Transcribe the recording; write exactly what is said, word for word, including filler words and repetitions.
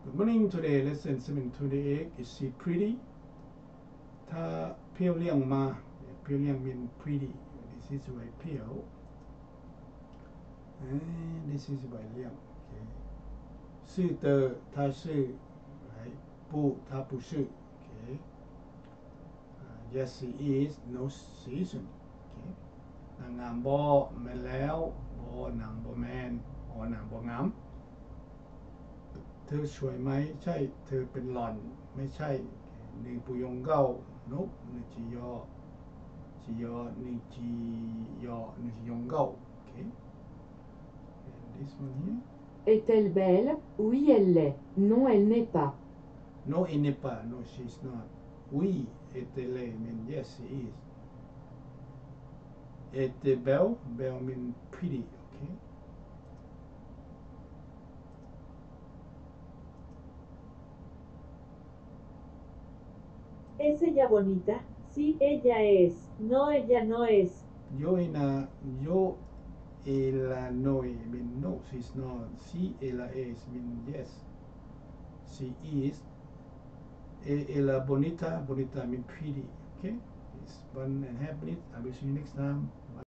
Good morning. Today lesson seven twenty-eight. Is she pretty? ถ้าเพียวเลี่ยงมาเพียวเลี่ยง mean pretty. This is by เพียว and this is by เลี่ยง okay. ชื่อเตอถ้าชื่อ right ปูถ้าปูชื่อ okay. uh, yes she is no she isn't okay. นางงามบ่แม่นแล้วบ่นางบ่แม่นอ๋อนางบ่งามเธอสวยไหมใช่เธอเป็นหล่อนไม่ใช่นี่ปุยงเก้านุกนี่จียอจียอนี่จียอนี่จียงเก้า okay. And this one here. Est-elle belle? Oui, elle l'est. Non, elle n'est pas. No, elle n'est pas. No, she's not. Oui, est-elle I mean yes, she is. Est-elle belle? Belle mean pretty, okay. ¿Es ella bonita? Sí, ella es. No, ella no es. Yo ina yo ella no I mean no, she's not. Sí, ella es mean yes, she is. Ella bonita, bonita mean pretty, okay. It's one and a half minutes. I will see you next time. Bye.